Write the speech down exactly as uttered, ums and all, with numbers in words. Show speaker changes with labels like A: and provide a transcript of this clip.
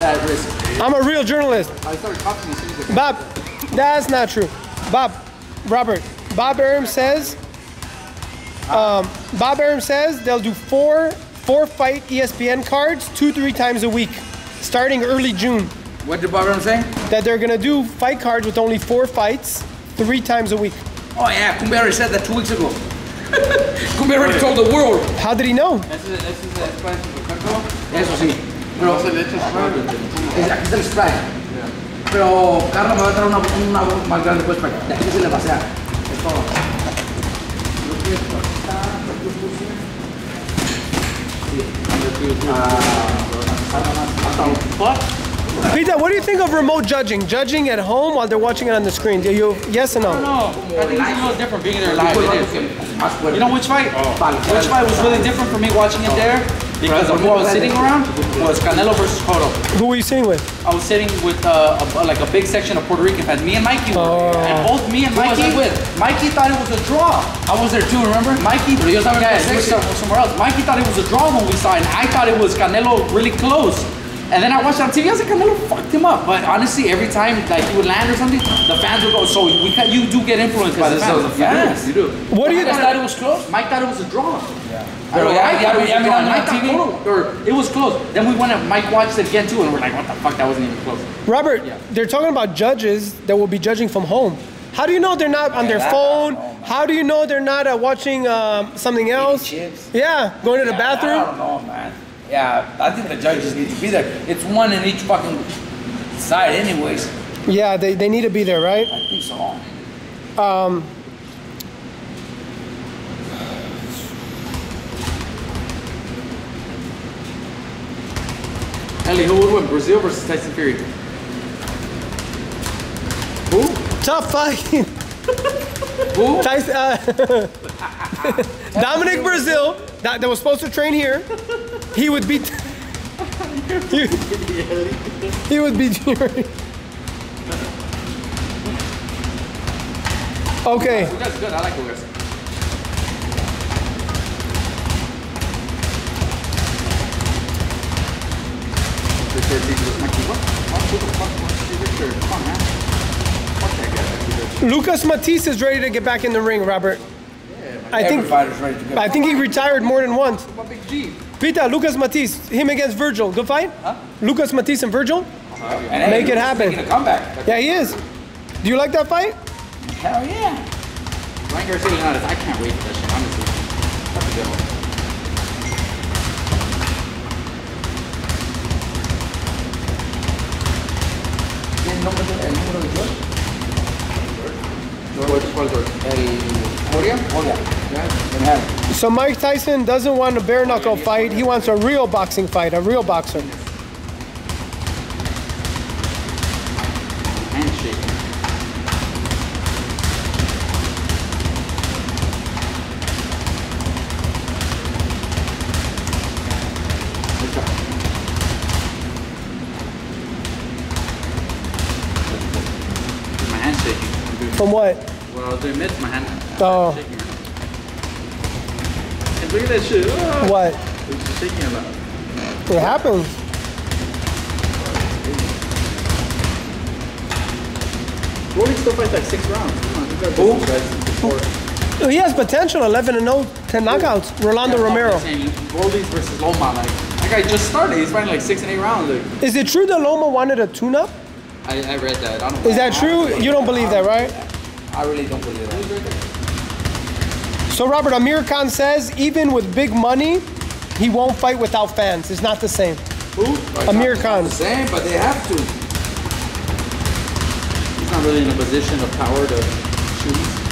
A: at risk.
B: I'm a real journalist.
A: I started copying as soon as I
B: Bob, that's not true. Bob, Robert, Bob Arum says, um, Bob Arum says they'll do four, four fight E S P N cards two, three times a week, starting early June.
A: What did Bob Arum say?
B: That they're gonna do fight cards with only four fights, three times a week.
A: Oh yeah, Kumbe already said that two weeks ago. Kumbe already told the world.
B: How did he know?
A: Eso sí. Pero se le echa spray. Aquí está el spray. Pero Carlos me va a traer una, una más grande pues para de aquí se le pasea. Es todo.
B: Peter, what do you think of remote judging? Judging at home while they're watching it on the screen? Do you, yes or no?
C: No, no. I think it's a little different being there live. It is. You know which fight? Which fight was really different for me watching it there? Because of who I was sitting around was Canelo versus Cotto.
B: Who were you sitting with?
C: I was sitting with uh, a, like a big section of Puerto Rican fans. Me and Mikey were.
B: Oh.
C: And both me and Mikey, with? Mikey thought it was a draw.
A: I was there too, remember?
C: Mikey, yeah, he was somewhere else. Mikey thought it was a draw when we saw it, and I thought it was Canelo really close. And then I watched it on T V, I was like, Canelo fucked him up. But honestly, every time like he would land or something, the fans would go, so we got, you do get influenced by the fans.
A: The fans. Yes, you do.
B: What do you
C: Mike thought it was close? Mike thought it was a draw. Yeah. I,
A: But yeah,
C: I,
A: yeah,
C: I,
A: yeah,
C: I mean, on
A: Mike
C: T V, or it was close. Then we went and Mike watched it again too, and we're like, what the fuck, that wasn't even close.
B: Robert,
C: Yeah.
B: they're talking about judges that will be judging from home. How do you know they're not on
C: Yeah,
B: their
C: that-
B: phone?
C: I don't know,
B: How do you know they're not uh, watching um, something else?
A: chips.
B: Yeah, going to the
A: Yeah,
B: bathroom.
A: I don't know, man. Yeah, I think the judges need to be there. It's one in each fucking side anyways.
B: Yeah, they, they need to be there, right?
A: I think so.
B: Um,
C: Elie, who would win, Brazil versus Tyson Fury?
B: Who? Tough fight.
C: Who?
B: Tyson, uh, Dominic Brazil, that, that was supposed to train here. He would beat. he, he would beat Fury. Okay.
C: That's good. I like Lucas.
B: Lucas Matisse is ready to get back in the ring, Robert. I think
A: Everybody's ready to go.
B: I think he retired more than once.
C: My big G.
B: Peter, Lucas Matisse, him against Virgil. Good fight?
C: Huh?
B: Lucas Matisse and Virgil?
A: And hey,
B: Make it
A: he's
B: happen.
A: making a comeback.
B: Yeah, he is. Do you like that fight?
A: Hell yeah.
C: Ryan Garcia United. I can't wait for that shit, honestly. That's a good one.
A: ¿El nombre de- el número de George?
C: George, ¿cuál George?
A: El Moria? Moria. Yeah.
B: So Mike Tyson doesn't want a bare knuckle fight. He wants a real boxing fight, a real boxer.
C: Handshake. My hand's shaking.
B: From what?
C: When I was doing mitts, my hand.
B: Oh.
C: Shaking. And look at that shit. Oh.
B: What?
C: It's just shaking a lot.
B: It happens.
C: Rolling still fights like six rounds. Come on, you got those guys before.
B: He has potential, eleven and oh, ten knockouts. Rolando Romero.
C: Rollies versus Loma, like that guy just started. He's fighting like six and eight rounds. Like,
B: Is it true that Loma wanted a tune-up?
C: I, I read that. I don't.
B: Is that true? You don't believe that, right?
A: I really don't believe that.
B: So Robert, Amir Khan says even with big money, he won't fight without fans. It's not the same.
C: Who?
B: Amir
A: Not
B: Khan.
A: the same, but they have to.
C: He's not really in a position of power to choose.